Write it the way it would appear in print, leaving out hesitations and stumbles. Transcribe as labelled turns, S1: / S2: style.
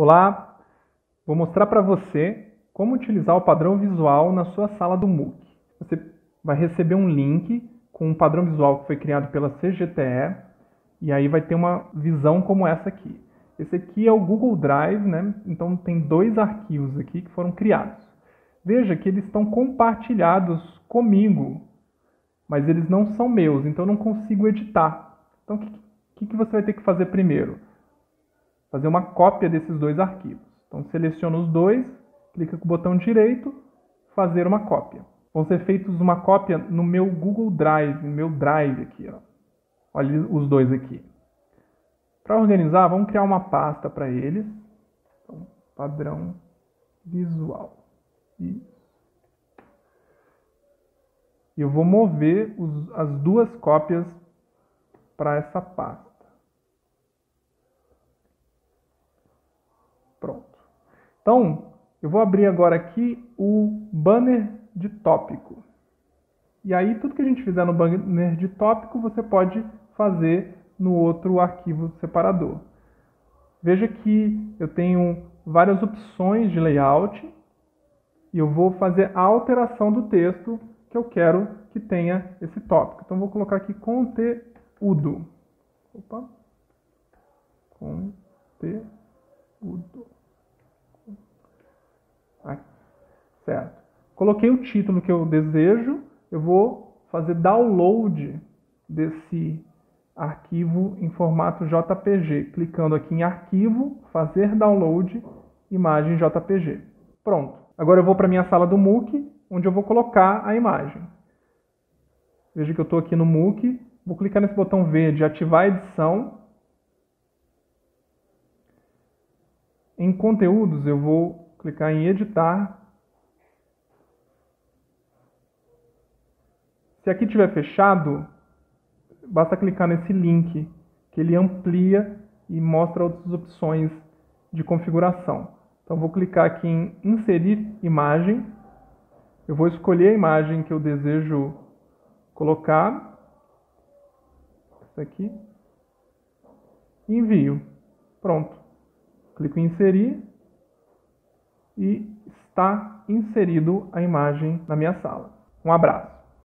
S1: Olá, vou mostrar para você como utilizar o padrão visual na sua sala do MOOC. Você vai receber um link com um padrão visual que foi criado pela CGTE e aí vai ter uma visão como essa aqui. Esse aqui é o Google Drive, né? Então tem dois arquivos aqui que foram criados. Veja que eles estão compartilhados comigo, mas eles não são meus, então eu não consigo editar. Então o que você vai ter que fazer primeiro? Fazer uma cópia desses dois arquivos. Então seleciona os dois, clica com o botão direito, fazer uma cópia. Vão ser feitos uma cópia no meu Google Drive, no meu Drive aqui, ó. Olha os dois aqui. Para organizar, vamos criar uma pasta para eles. Então, padrão visual. E eu vou mover as duas cópias para essa pasta. Pronto. Então, eu vou abrir agora aqui o banner de tópico. E aí, tudo que a gente fizer no banner de tópico, você pode fazer no outro arquivo separador. Veja que eu tenho várias opções de layout e eu vou fazer a alteração do texto que eu quero que tenha esse tópico. Então, vou colocar aqui conteúdo. Opa. Conteúdo. Certo. Coloquei o título que eu desejo. Eu vou fazer download desse arquivo em formato JPG. Clicando aqui em arquivo, fazer download, imagem JPG. Pronto. Agora eu vou para a minha sala do MOOC, onde eu vou colocar a imagem. Veja que eu estou aqui no MOOC. Vou clicar nesse botão verde, ativar a edição. Em conteúdos, eu vou clicar em editar. Se aqui estiver fechado, basta clicar nesse link, que ele amplia e mostra outras opções de configuração. Então, vou clicar aqui em inserir imagem. Eu vou escolher a imagem que eu desejo colocar. Essa aqui. E envio. Pronto. Clico em inserir e está inserido a imagem na minha sala. Um abraço.